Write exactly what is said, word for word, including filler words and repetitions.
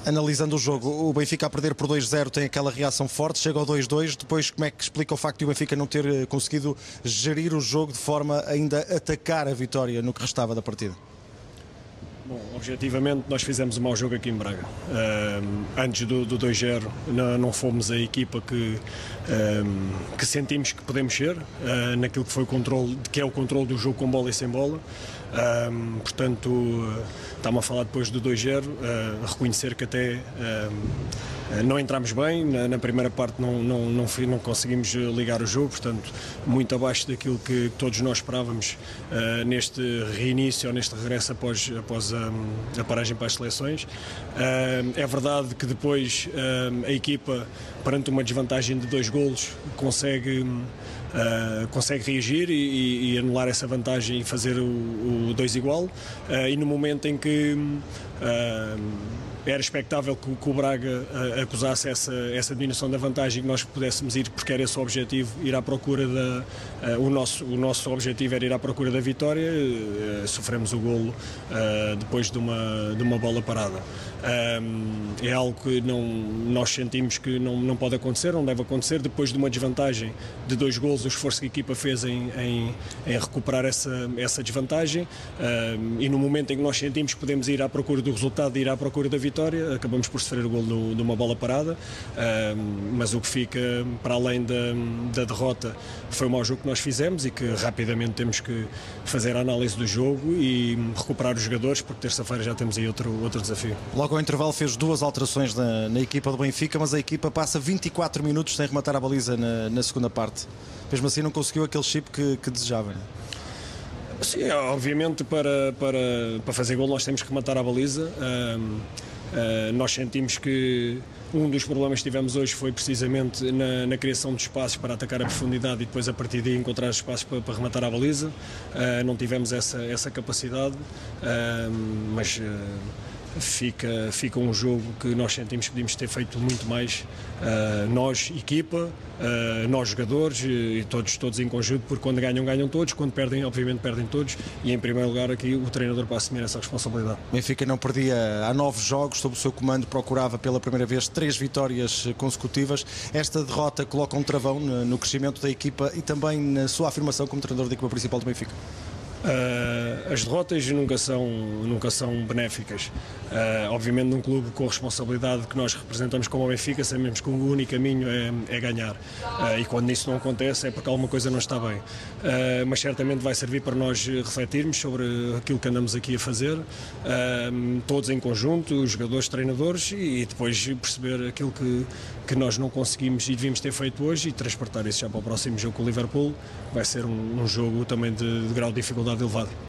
Analisando o jogo, o Benfica a perder por dois zero tem aquela reação forte, chega ao dois dois, depois como é que explica o facto de o Benfica não ter conseguido gerir o jogo de forma a ainda atacar a vitória no que restava da partida? Bom, objetivamente nós fizemos um mau jogo aqui em Braga. Uh, antes do, do dois zero não, não fomos a equipa que, uh, que sentimos que podemos ser, uh, naquilo que foi o controle, que é o controle do jogo com bola e sem bola. Uh, portanto, uh, estamos a falar depois do dois zero, uh, a reconhecer que até uh, não entramos bem, na, na primeira parte não, não, não, não conseguimos ligar o jogo, portanto, muito abaixo daquilo que todos nós esperávamos uh, neste reinício ou neste regresso após, após a, a paragem para as seleções. Uh, é verdade que depois uh, a equipa, perante uma desvantagem de dois golos, consegue, uh, consegue reagir e, e anular essa vantagem e fazer o, o dois igual, uh, e no momento em que uh, era expectável que, que o Braga uh, acusasse essa, essa diminuição da vantagem, que nós pudéssemos ir, porque era esse o objetivo, ir à procura da... Uh, o, nosso, o nosso objetivo era ir à procura da vitória, uh, sofremos o golo uh, depois de uma, de uma bola parada. Um, é algo que não, nós sentimos que não, não pode acontecer, não deve acontecer, depois de uma desvantagem de dois golos, o esforço que a equipa fez em, em, em recuperar essa, essa desvantagem, um, e no momento em que nós sentimos que podemos ir à procura do resultado e ir à procura da vitória, acabamos por sofrer o golo de uma bola parada, um, mas o que fica para além da, da derrota foi o mau jogo que nós fizemos e que rapidamente temos que fazer a análise do jogo e recuperar os jogadores, porque terça-feira já temos aí outro, outro desafio. Logo ao intervalo fez duas alterações na, na equipa do Benfica, mas a equipa passa vinte e quatro minutos sem rematar a baliza na, na segunda parte. Mesmo assim não conseguiu aquele chip que, que desejava. Sim, obviamente para, para, para fazer gol nós temos que rematar a baliza. Um, Uh, nós sentimos que um dos problemas que tivemos hoje foi precisamente na, na criação de espaços para atacar a profundidade e depois a partir daí encontrar espaços para, para rematar a baliza. Uh, não tivemos essa, essa capacidade, uh, mas uh, fica, fica um jogo que nós sentimos que podíamos ter feito muito mais, uh, nós, equipa, uh, nós jogadores e todos, todos em conjunto, porque quando ganham, ganham todos, quando perdem, obviamente perdem todos, e em primeiro lugar aqui o treinador para assumir essa responsabilidade. O Benfica não perdia há nove jogos, sob o seu comando procurava pela primeira vez três vitórias consecutivas. Esta derrota coloca um travão no crescimento da equipa e também na sua afirmação como treinador da equipa principal do Benfica. Uh, as derrotas nunca são, nunca são benéficas. Uh, obviamente num clube com a responsabilidade que nós representamos como o Benfica, sabemos que o único caminho é, é ganhar, uh, e quando isso não acontece é porque alguma coisa não está bem, uh, mas certamente vai servir para nós refletirmos sobre aquilo que andamos aqui a fazer, uh, todos em conjunto, os jogadores, treinadores, e depois perceber aquilo que, que nós não conseguimos e devíamos ter feito hoje e transportar isso já para o próximo jogo com o Liverpool. Vai ser um, um jogo também de, de grau de dificuldade elevado.